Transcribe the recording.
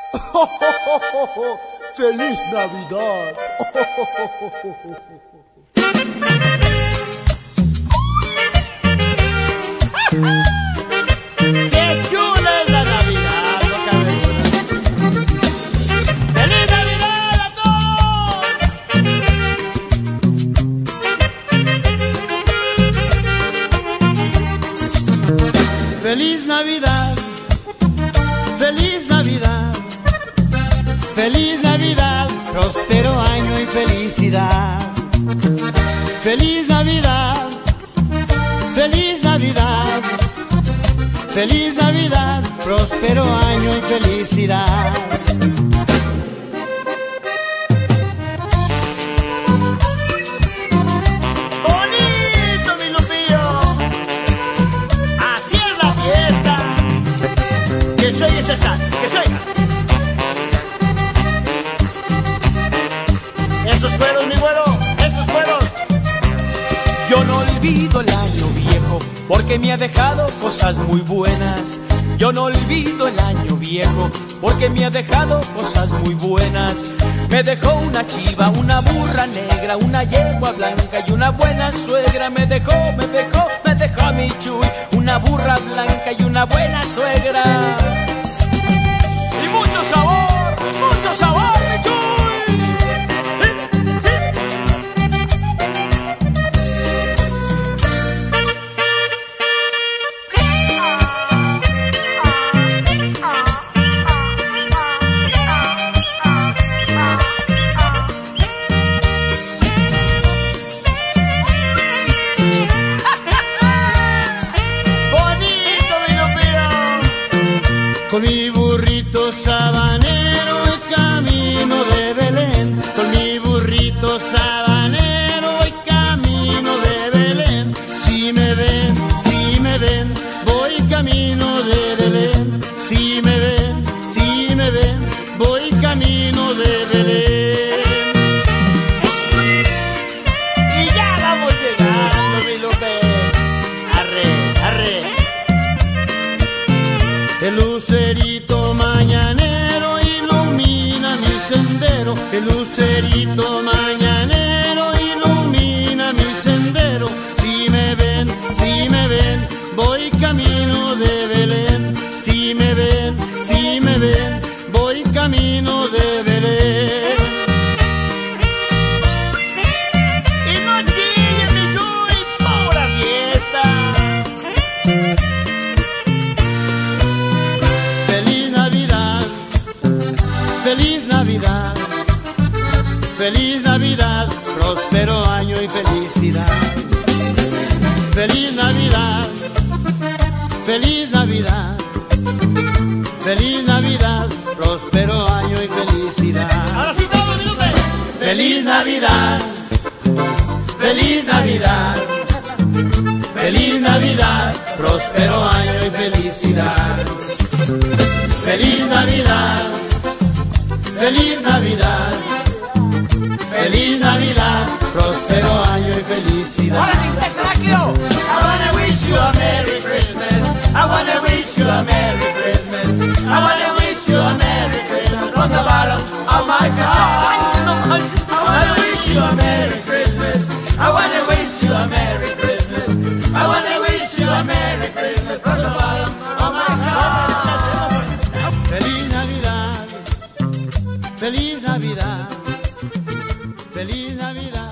¡Feliz Navidad! ¡Qué chula es la Navidad! ¡Feliz Navidad a todos! Feliz Navidad, feliz Navidad, feliz Navidad, próspero año y felicidad. Feliz Navidad, feliz Navidad, feliz Navidad, próspero año y felicidad. ¡Bonito, mi Lupillo! ¡Así es la fiesta! ¡Que soy ese sal! ¡Que soy! ¡Esos cueros, mi güero! ¡Esos cueros! Yo no olvido el año viejo porque me ha dejado cosas muy buenas. Yo no olvido el año viejo porque me ha dejado cosas muy buenas. Me dejó una chiva, una burra negra, una yegua blanca y una buena suegra. Me dejó a mi Chuy, una burra blanca y una buena suegra. Y mucho sabor, mi Chuy. Con mi burrito sabanero voy camino de Belén. Con mi burrito sabanero voy camino de Belén. Si me ven, voy camino de Belén. Si me ven, voy camino de Belén. Y ya vamos llegando, mi Lupe. Arre. El lucerito mañanero ilumina mi sendero. El lucerito mañanero ilumina mi sendero. Si me ven, voy camino de Belén. Si me ven, voy camino de Belén. Y no chillen, mi Chuy, pura fiesta. Feliz Navidad, feliz Navidad, próspero año y felicidad. Feliz Navidad, feliz Navidad, feliz Navidad, próspero año y felicidad. Ahora sí todo, mi Lupe. Feliz Navidad, feliz Navidad, feliz Navidad, próspero año y felicidad. Feliz Navidad, feliz Navidad, feliz Navidad, próspero año y felicidad. I wanna wish you a Merry Christmas. I wanna wish you a Merry Christmas. I wanna wish you a Merry Christmas from the bottom of my heart. I wanna wish you a Merry Christmas. I wanna wish you a Merry Christmas. I wanna wish you a Merry Christmas from the bottom of my heart. Feliz Navidad, feliz Navidad, feliz Navidad.